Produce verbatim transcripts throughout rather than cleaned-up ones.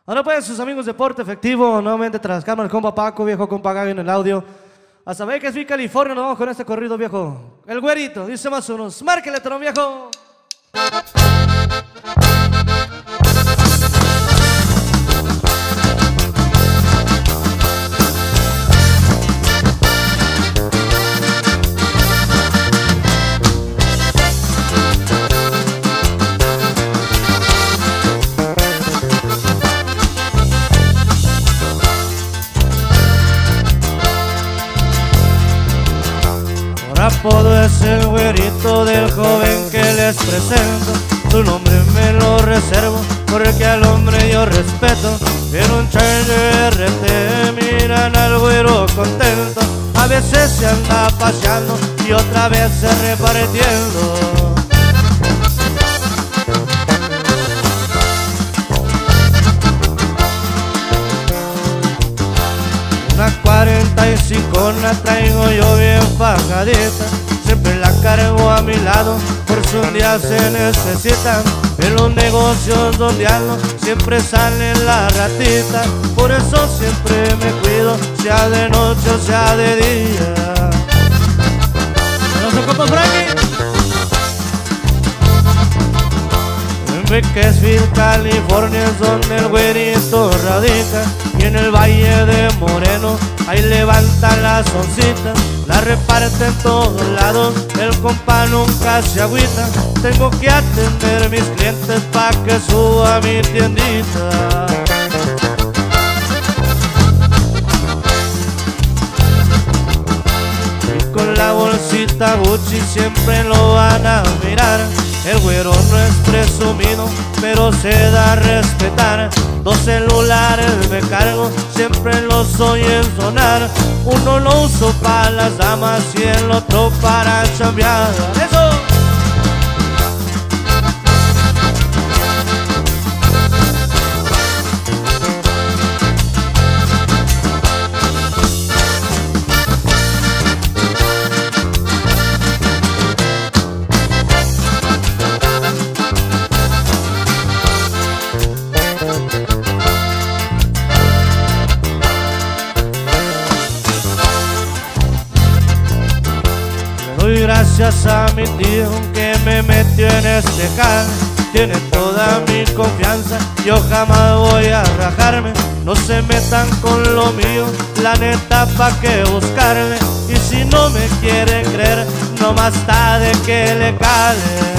Ahora pues, sus amigos de Porte Efectivo, nuevamente tras cámaras, compa Paco, viejo, compa Gaby en el audio. A saber que es mi California, nos vamos con este corrido, viejo. El güerito, dice más unos, márquele, trono, viejo. Apodo es el güerito del joven que les presento. Su nombre me lo reservo porque al hombre yo respeto. En un Charger R T miran al güero contento. A veces se anda paseando y otra vez se repartiendo. Una cuarenta y cinco la traigo yo bien fajadita, siempre la cargo a mi lado por si un día se necesitan. En los negocios donde ando siempre sale la ratita, por eso siempre me cuido, sea de noche o sea de día. ¿No se compa Frankie? En Bakersfield, California es donde el güerito radica, y en el Valle de Moreno ahí levantan las oncitas, la reparte en todos lados, el compa nunca se agüita. Tengo que atender mis clientes pa' que suba mi tiendita. Y con la bolsita Gucci siempre lo van a mirar. El güero no es presumido, pero se da a respetar. Dos celulares me cargo, siempre los oyen sonar. Uno lo uso para las damas y el otro para chambear. ¡Eso! Doy gracias a mi tío que me metió en este jal. Tiene toda mi confianza, yo jamás voy a rajarme. No se metan con lo mío, la neta pa' que buscarme. Y si no me quieren creer, no más tarde que le cale.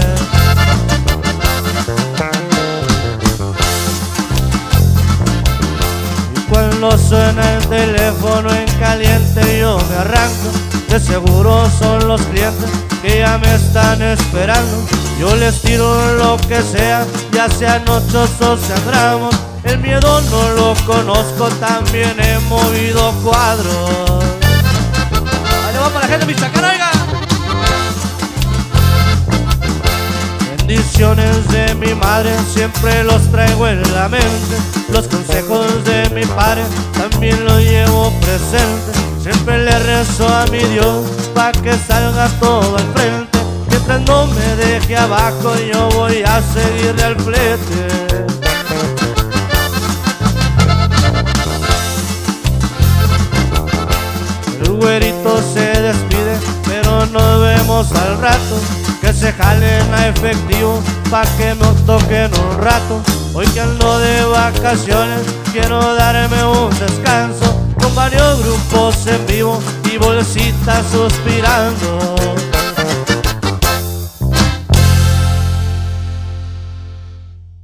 Cuando suena el teléfono en caliente yo me arranco. De seguro son los clientes que ya me están esperando. Yo les tiro lo que sea, ya sean ochos o sean gramos. El miedo no lo conozco, también he movido cuadros. Ahí va para la gente de Michacaraiga. Bendiciones de mi madre siempre los traigo en la mente. Los consejos de mi padre también los llevo presente. Siempre le rezo a mi Dios pa' que salga todo al frente. Mientras no me deje abajo yo voy a seguirle al flete. El güerito se despide, pero nos vemos al rato. Que se jalen a efectivo pa' que nos toquen un rato. Hoy que ando de vacaciones quiero darme un descanso, con varios grupos en vivo y bolsitas suspirando.